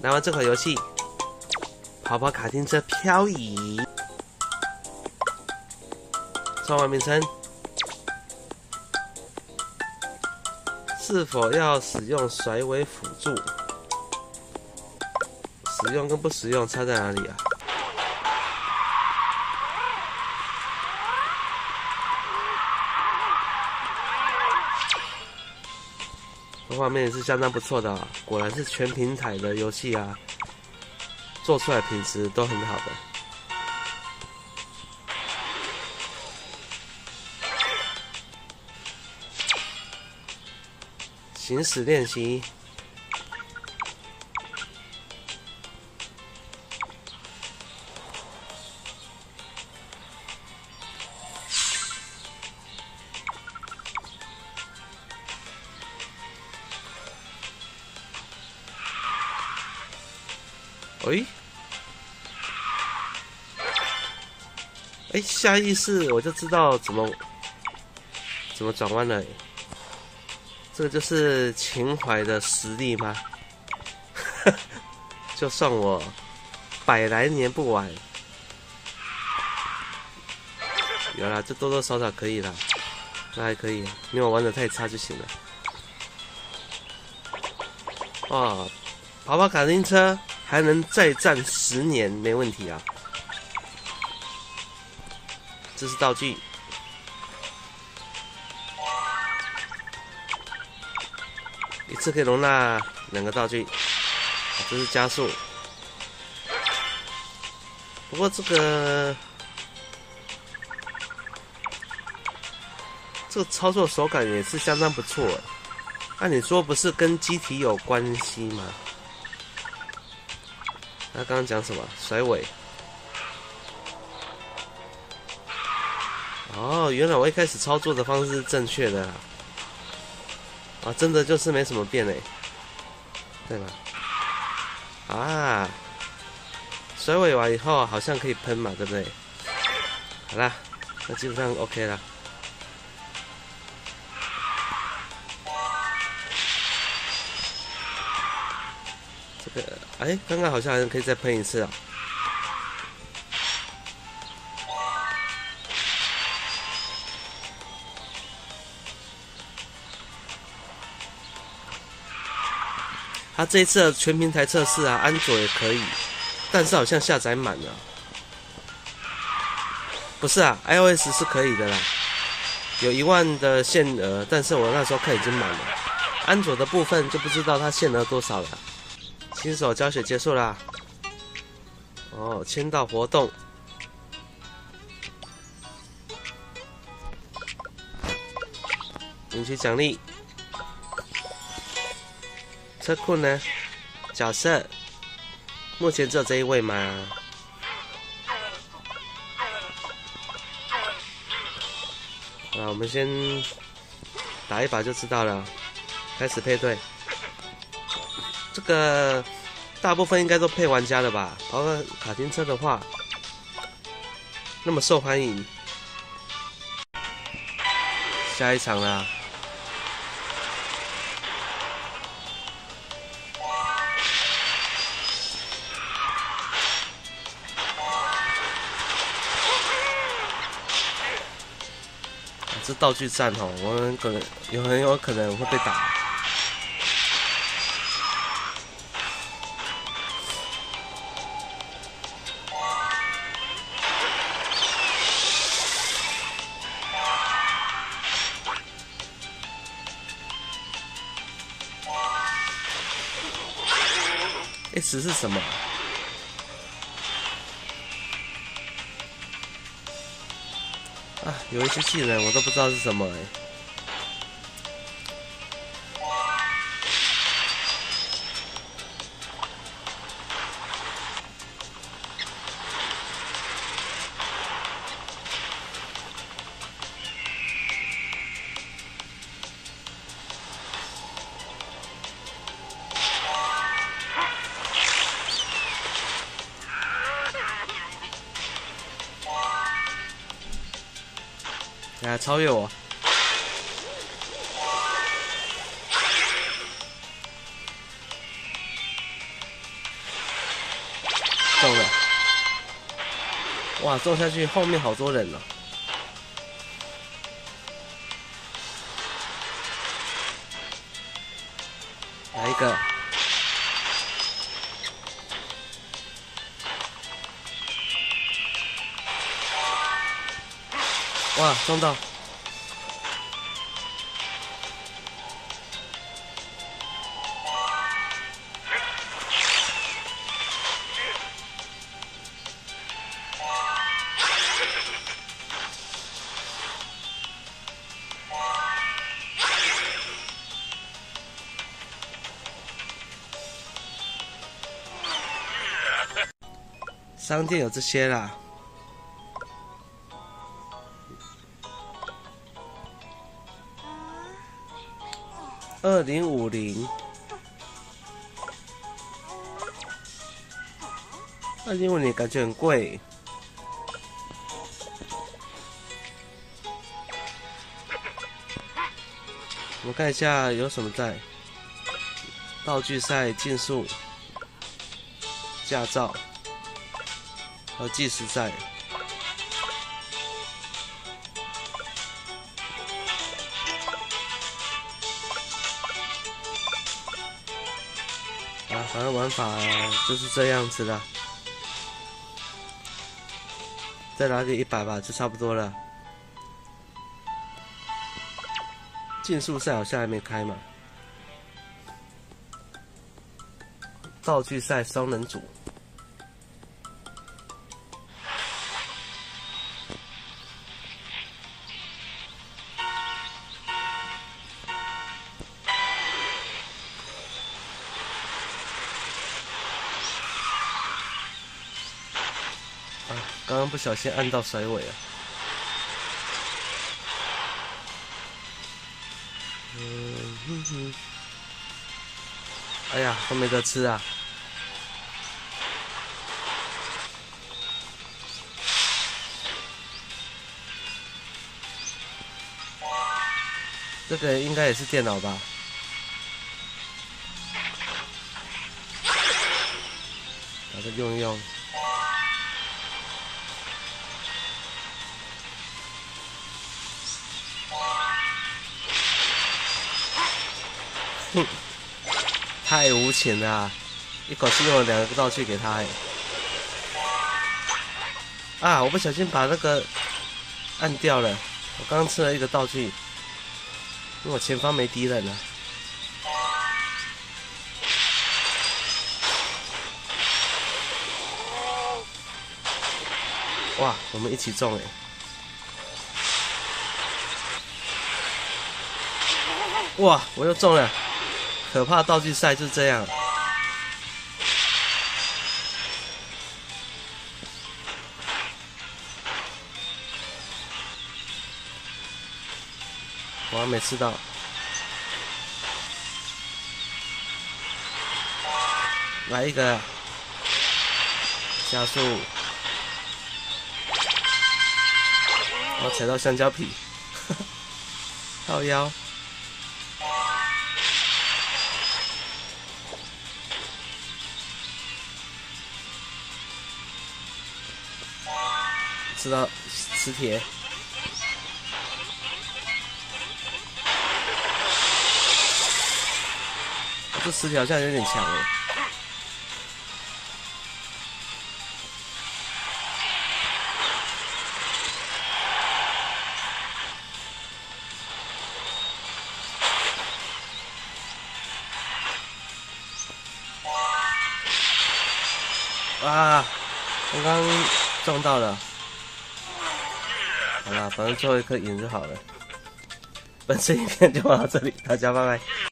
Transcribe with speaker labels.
Speaker 1: 来玩这款游戏，跑跑卡丁车漂移。召唤名称：是否要使用甩尾辅助？使用跟不使用差在哪里啊？画面也是相当不错的啊，果然是全平台的游戏啊，做出来品质都很好的。行驶练习。下意识我就知道怎么转弯了。这个就是情怀的实力吗？就算我100来年不玩，有啦，这多多少少可以啦，那还可以，没有玩得太差就行了。哦，跑跑卡丁车还能再战10年，没问题啊。这是道具。一次可以容纳2个道具，这是加速。不过这个操作手感也是相当不错。按理说不是跟机体有关系吗？他刚刚讲什么？甩尾。哦，原来我一开始操作的方式是正确的啦。啊，真的就是没什么变嘞，对吧？啊，甩尾完以后好像可以喷嘛，对不对？好啦，那基本上 OK 啦。这个，刚刚好像还可以再喷一次啊。它这一次的全平台测试啊，安卓也可以，但是好像下载满了。不是啊 ，iOS 是可以的啦，有1万的限额，但是我那时候看已经满了。安卓的部分就不知道它限额多少了。新手教学结束啦。哦，签到活动。领取奖励。车库呢？角色目前只有这一位吗？我们先打一把就知道了。开始配对。这个大部分应该都配玩家了吧？跑个卡丁车的话，那么受欢迎。下一场啦。这道具战哦，我很有可能会被打。S 是什么？有一些技能我都不知道是什么来超越我。 中了！哇，中下去后面好多人哦。来一个！哇，中到！商店有这些啦。2050，2050感觉很贵。我们看一下有什么在。道具赛、竞速、驾照，还有计时赛。反正玩法就是这样子啦。再拿点100吧，就差不多了。竞速赛好像还没开嘛。道具赛双人组。刚刚不小心按到甩尾了。哎呀，都没得吃啊！这个应该也是电脑吧？把它用一用。哼，太无情了啊！一口气用了2个道具给他哎。啊！我不小心把那个按掉了。我刚刚吃了1个道具，因为我前方没敌人了。哇！我们一起中哎！哇！我又中了！可怕道具赛就是这样。我还没吃到。来一个加速。我踩到香蕉皮，靠腰。吃到磁铁，这磁铁好像有点强哎。啊，刚刚撞到了。好啦，反正最后一颗赢就好了。本次影片就到这里，大家拜拜。